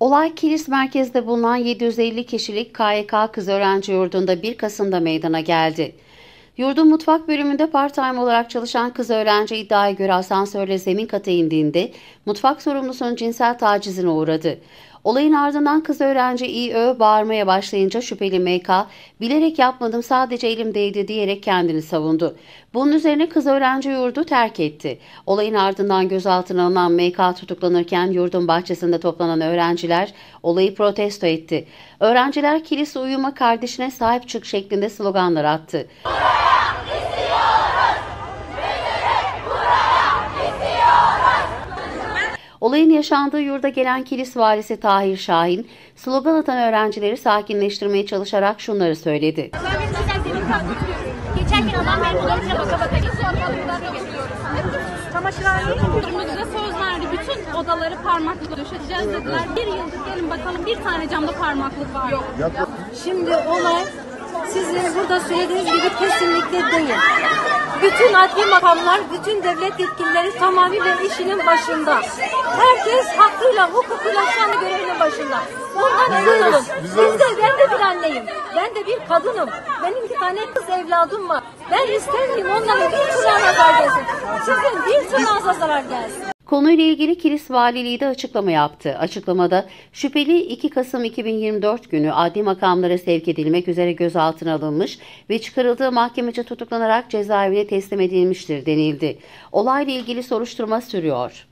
Olay Kilis merkezde bulunan 750 kişilik KYK Kız Öğrenci Yurdu'nda 1 Kasım'da meydana geldi. Yurdun mutfak bölümünde part-time olarak çalışan kız öğrenci iddiaya göre asansörle zemin kata indiğinde mutfak sorumlusunun cinsel tacizine uğradı. Olayın ardından kız öğrenci İÖ bağırmaya başlayınca şüpheli MK, "Bilerek yapmadım, sadece elimdeydi" diyerek kendini savundu. Bunun üzerine kız öğrenci yurdu terk etti. Olayın ardından gözaltına alınan MK tutuklanırken yurdun bahçesinde toplanan öğrenciler olayı protesto etti. Öğrenciler "Kilis uyuma, kardeşine sahip çık" şeklinde sloganlar attı. Olayın yaşandığı yurda gelen Kilis valisi Tahir Şahin, slogan atan öğrencileri sakinleştirmeye çalışarak şunları söyledi. Geçerken adam benim odamıza baka baka çamaşırhaneye bize söz verdi. Bütün odaları parmaklıkla döşeteceğiz dediler. Bir yıldır gelin bakalım, bir tane camda parmaklık var. Yok. Şimdi olay sizin burada söylediğiniz gibi kesinlikle değil. Bütün adli makamlar, bütün devlet yetkilileri tamamıyla işinin başında. Herkes hakkıyla, hukukuyla şu anda görevinin başında. Bundan emin olun. Ben de bir anneyim. Ben de bir kadınım. Benim 2 tane kız evladım var. Ben istemiyorum onların bir tırnağına zarar gelsin. Sizin bir tırnağınıza zarar gelsin. Konuyla ilgili Kilis Valiliği de açıklama yaptı. Açıklamada şüpheli 2 Kasım 2024 günü adli makamlara sevk edilmek üzere gözaltına alınmış ve çıkarıldığı mahkemece tutuklanarak cezaevine teslim edilmiştir denildi. Olayla ilgili soruşturma sürüyor.